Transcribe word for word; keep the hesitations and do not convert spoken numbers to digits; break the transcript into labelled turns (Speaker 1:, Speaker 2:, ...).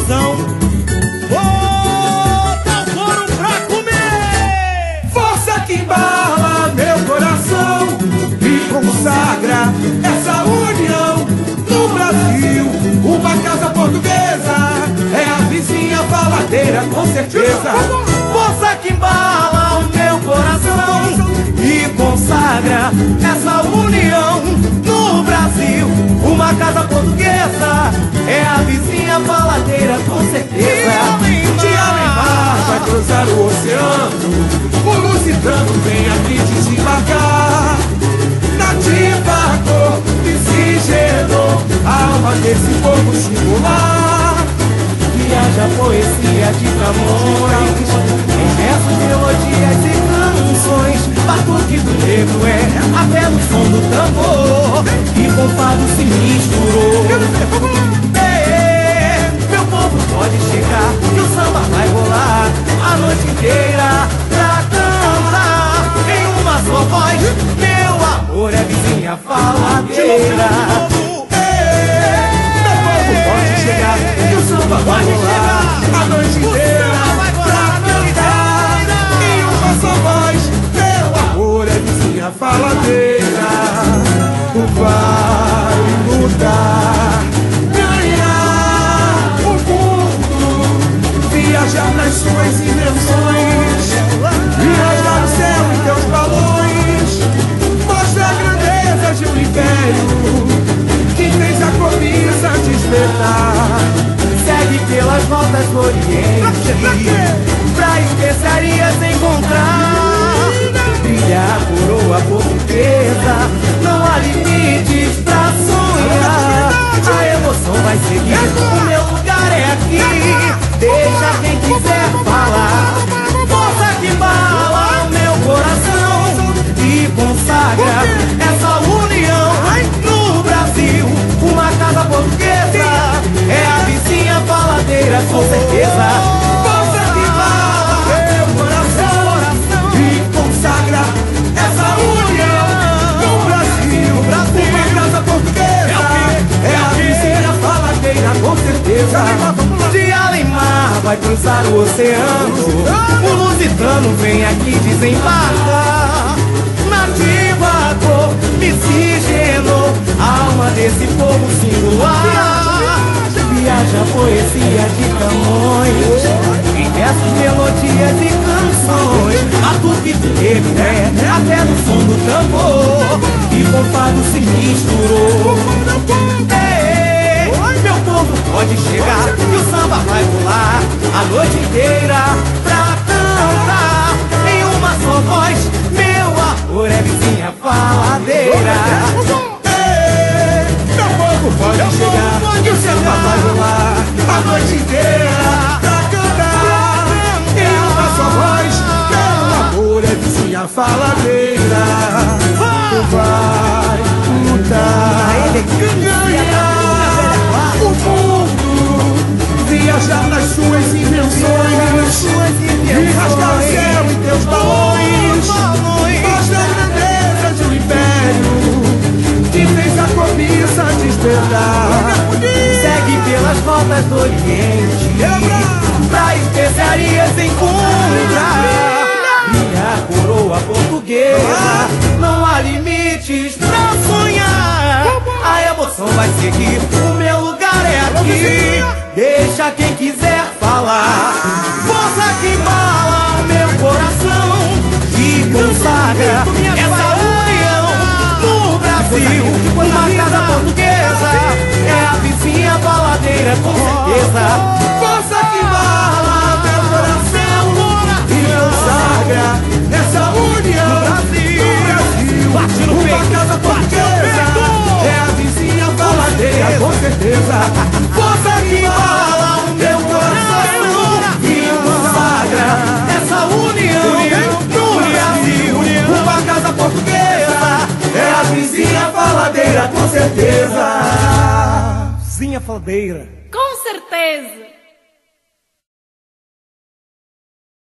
Speaker 1: coração. Bota o couro pra comer.
Speaker 2: Força que embala meu coração e consagra essa união no Brasil. Uma casa portuguesa é a vizinha faladeira, com certeza.
Speaker 3: Força que embala o meu coração e consagra essa união no Brasil. Uma casa portuguesa é a vizinha faladeira, com certeza.
Speaker 2: De Além-Mar vai cruzar o oceano, o lusitano vem aqui desembarcar. Nativa, cor, oxigênio, alma desse povo singular.
Speaker 3: Viaja poesia de Camões, em versos, melodias e canções. Batuque do negro é até no som do tambor, e com fado se misturou. Ei, meu povo pode chegar, que o samba vai rolar a noite inteira pra cantar em uma só voz. Meu amor é vizinha faladeira.
Speaker 2: Pode chegar, que o samba vai rolar a noite inteira pra cantar em uma só voz. Meu amor é vizinha faladeira. Tu vai lutar, ganhar o mundo, viajar nas suas invenções e rasgar o céu em teus balões. Mostra a grandeza de um império que fez a cobiça despertar.
Speaker 3: Segue pelas rotas do Oriente pra especiarias encontrar. Brilha a coroa portuguesa, não há limites pra sonhar. A emoção vai seguir, o meu lugar é aqui. Deixa quem quiser falar. Força que embala o meu coração e consagra essa união no Brasil. Uma casa portuguesa é a vizinha faladeira, com certeza.
Speaker 2: Força que embala meu coração e consagra essa união no Brasil. Uma casa portuguesa é a vizinha faladeira, com certeza.
Speaker 3: De Além-Mar vai cruzar o oceano, o lusitano vem aqui desembarcar. Nativa, cor, oxigênio, alma desse povo singular. Viaja a poesia de Camões, em versos, melodias e canções. Batuque do negro é até no som do tambor, e com fado se misturou. Ei, meu povo pode chegar, que o samba vai rolar a noite inteira pra cantar em uma só voz. Meu amor é vizinha faladeira.
Speaker 2: Ei, meu povo pode chegar, que o samba vai rolar a noite inteira pra cantar em uma só voz. Meu amor é vizinha faladeira. Tu vai lutar, ganhar o mundo, viajar nas suas invenções e rasgar o céu em teus balões. Mostra a grandeza de um império que fez a cobiça despertar.
Speaker 3: Segue pelas rotas do Oriente pra especiarias encontrar. Minha coroa portuguesa, não há limites pra sonhar. A emoção vai seguir, o meu lugar é aqui. Deixa quem quiser falar. Força que embala o meu coração e consagra essa união no Brasil. Uma casa portuguesa é a vizinha faladeira, com certeza.
Speaker 2: Força que embala meu coração e consagra essa união no Brasil.
Speaker 3: Bate no peito,
Speaker 2: uma casa portuguesa é a vizinha faladeira, com certeza. Força que embala o meu coração e consagra essa união no Brasil. Uma casa portuguesa é a vizinha faladeira, com certeza.
Speaker 1: Vizinha faladeira.
Speaker 4: Com certeza!